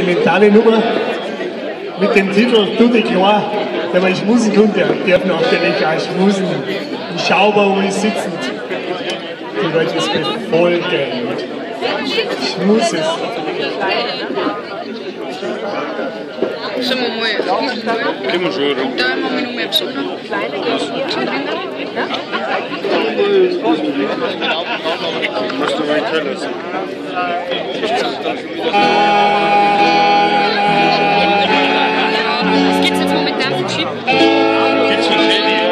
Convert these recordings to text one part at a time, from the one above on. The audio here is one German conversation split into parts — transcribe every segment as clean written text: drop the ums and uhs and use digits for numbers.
sentimentale Nummer mit dem Titel Du die Klein. Der mal schmusen kann, der darf natürlich auch schmusen. Im Schaubaum sitzend. Die Leute ist befolgen. Schmuses. Sind wir mal. Können wir schon, oder? Da haben wir noch mehr besucht. Musst du mal tellen. Was geht's jetzt momentan für Chip? Geht's für Teddy, ja?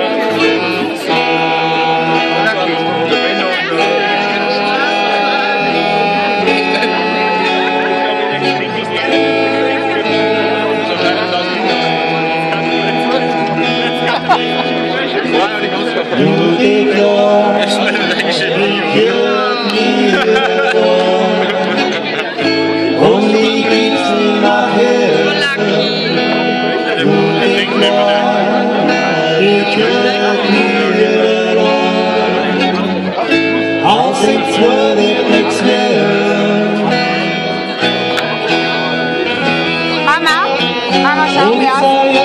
Mama, schau mir an.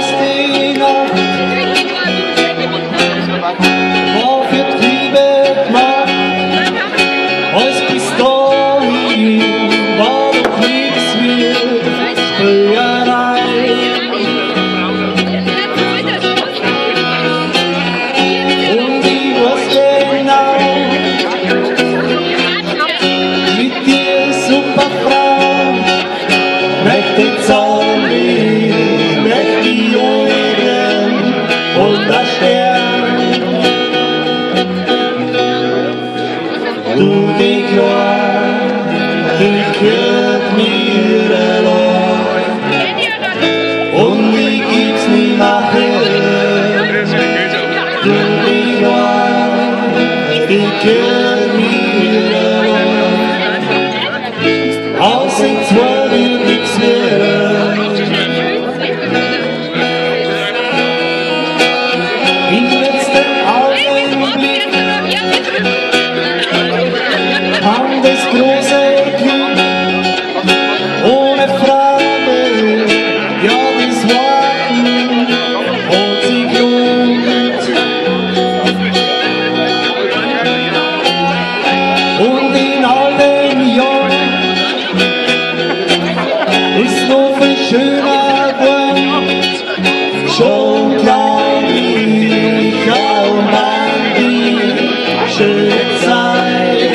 Du die Klein, die gehört mir allein. Und wie geht's nie nachher? Du die Klein, die gehört mir allein. Aus den zwei wird nichts mehr. Im letzten Augenblick kam das große Glück, ohne Frage, ja das Warten hat sich gelohnt. Und in all den Jahren ist noch viel schöner geworden, schon glaub ich auch an die schöne Zeit.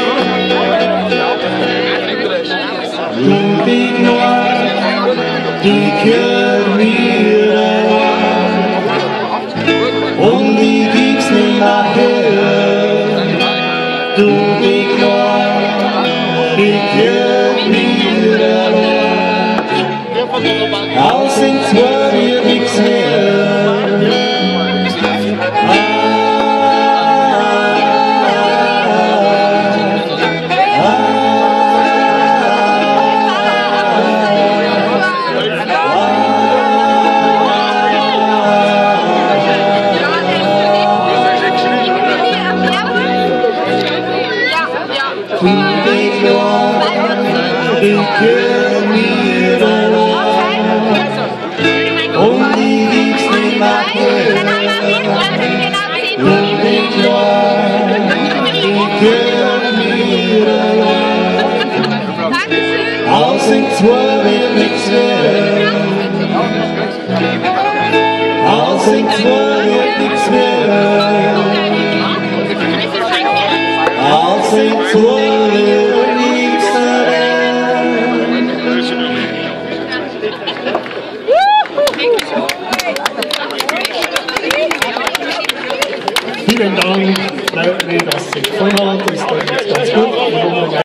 Du die Klein, die gehört mir allein. Und wie geht's nicht nachher? Du die Klein, die gehört mir allein. Aus den zwei wird nichts mehr. Du die Klein, die gehört mir allein. Und wie geht's nicht nachher? Du die Klein, die gehört mir allein. Aus den zwei wird nichts mehr. Aus den zwei wird nichts mehr. Aus den zwei wird nichts mehr. Vielen Dank, dass Sie gekommen haben. Das ist ganz gut.